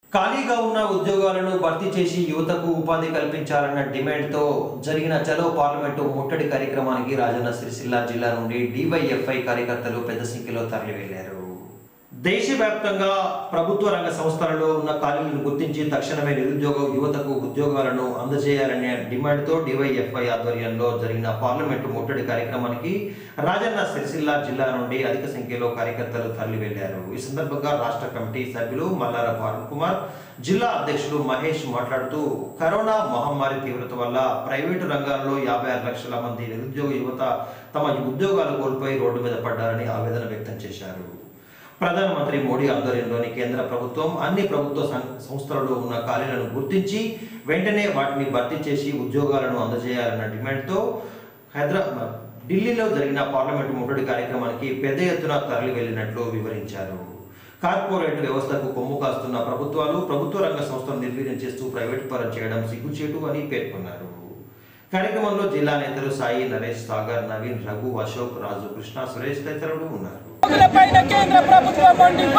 ఖాళీగా ఉన్న ఉద్యోగాలను భర్తీ చేసి యువతకు ఉపాధి కల్పించాలన్న డిమాండ్తో జరిగిన చలో పార్లమెంటు ముట్టడి కార్యక్రమానికి రాజన్న సిరిసిల్ల జిల్లా నుండి డివైఎఫ్ఐ కార్యకర్తలు పెద్ద సంఖ్యలో తరలివెళ్లారు. దేశవ్యాప్తంగా ప్రభుత్వ రంగ సంస్థలలో ఉన్న ఖాళీలను గుర్తించి తక్షణమే నిరుద్యోగ యువతకు ఉద్యోగాలను అందజేయాలనే డిమాండ్తో డివైఎఫ్ఐ ఆధ్వర్యంలో జరిగిన పార్లమెంటు ముట్టడి కార్యక్రమానికి రాజన్న సిరిసిల్ల జిల్లా నుండి అధిక సంఖ్యలో కార్యకర్తలు తరలివెళ్లారు. ఈ సందర్భంగా రాష్ట్ర కమిటీ సభ్యులు మల్లార భారత్ కుమార్, జిల్లా అధ్యక్షులు మహేష్ మాట్లాడుతూ కరోనా మహమ్మారి తీవ్రత వల్ల ప్రైవేటు రంగాల్లో 56 లక్షల మంది నిరుద్యోగ యువత తమ ఉద్యోగాలు కోల్పోయి రోడ్డు మీద పడ్డారని ఆవేదన వ్యక్తం చేశారు. ప్రధానమంత్రి మోడీ ఆధ్వర్యంలోని కేంద్ర ప్రభుత్వం అన్ని ప్రభుత్వ సంస్థలలో ఉన్న ఖాళీలను గుర్తించి వెంటనే వాటిని భర్తీ చేసి ఉద్యోగాలను అందజేయాలన్న డిమాండ్తో ఢిల్లీలో జరిగిన పార్లమెంటు ముట్టడి కార్యక్రమానికి పెద్ద ఎత్తున తరలి వెళ్లినట్లు వివరించారు. కార్పొరేట్ వ్యవస్థకు కొమ్ము కాస్తున్న ప్రభుత్వాలు ప్రభుత్వ రంగ సంస్థలు నిర్వీర్యం చేస్తూ ప్రైవేటు పరం చేయడం సిగ్గుచేటు అని పేర్కొన్నారు. కార్యక్రమంలో జిల్లా నేతలు సాయి, నరేష్, సాగర్, నవీన్, రఘు, అశోక్, రాజు, కృష్ణ, సురేష్ తదితరులు ఉన్నారు. కేంద్ర ప్రభుత్వం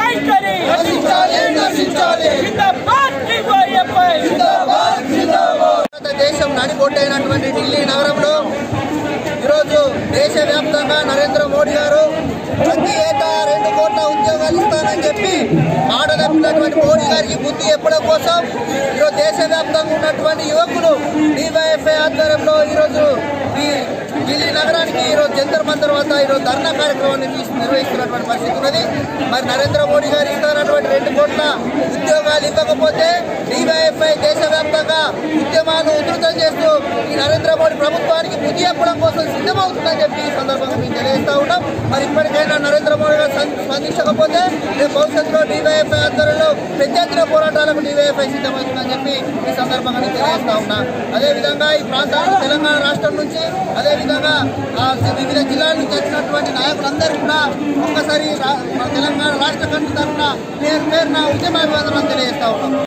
దేశం నడిబొట్టైనటువంటి ఢిల్లీ నగరంలో ఈరోజు దేశవ్యాప్తంగా నరేంద్ర మోడీ గారు ప్రతి ఏటా 2 కోట్ల ఉద్యోగాలు ఇస్తానని చెప్పి మాట తప్పినటువంటి మోడీ గారికి బుద్ధి చెప్పడం కోసం ఈరోజు దేశవ్యాప్తంగా ఉన్నటువంటి యువకులు డివైఎఫ్ఐ ఆధ్వర్యంలో ఈరోజు ఈ ఢిల్లీ నగరానికి ఈరోజు జంతర్ మంతర్ వద్ద ఈరోజు ధర్నా కార్యక్రమాన్ని నిర్వహిస్తున్నటువంటి పరిస్థితి ఉన్నది. మరి నరేంద్ర మోడీ గారు ఇస్తున్నటువంటి 2 కోట్ల ఉద్యోగాలు ఇవ్వకపోతే డివైఎఫ్ఐ దేశవ్యాప్తంగా ఉద్యమాలు ఉధృతం చేస్తూ ఈ నరేంద్ర మోడీ ప్రభుత్వానికి బుద్ధి చెప్పడం కోసం సిద్ధమవుతుందని చెప్పి ఈ సందర్భంగా మేము తెలియజేస్తా ఉన్నాం. మరి ఇప్పటికైనా నరేంద్ర మోడీ గారు స్పందించకపోతే రేపు భవిష్యత్తులో డివైఎఫ్ఐ ఆధ్వర్యంలో పెద్ద ఎత్తున పోరాటాలకు డివైఎఫ్ఐ సిద్ధమవుతుందని చెప్పి ఈ సందర్భంగా నేను తెలియజేస్తా ఉన్నా. అదేవిధంగా ఈ ప్రాంతానికి తెలంగాణ రాష్ట్రం నుంచి అదేవిధంగా వివిధ జిల్లాల నుంచి వచ్చినటువంటి నాయకులందరూ కూడా ఒక్కసారి తెలంగాణ రాష్ట్ర కమిటీ తరఫున పేరున ఉద్యమాభివాదనలు తెలియజేస్తా ఉన్నాం.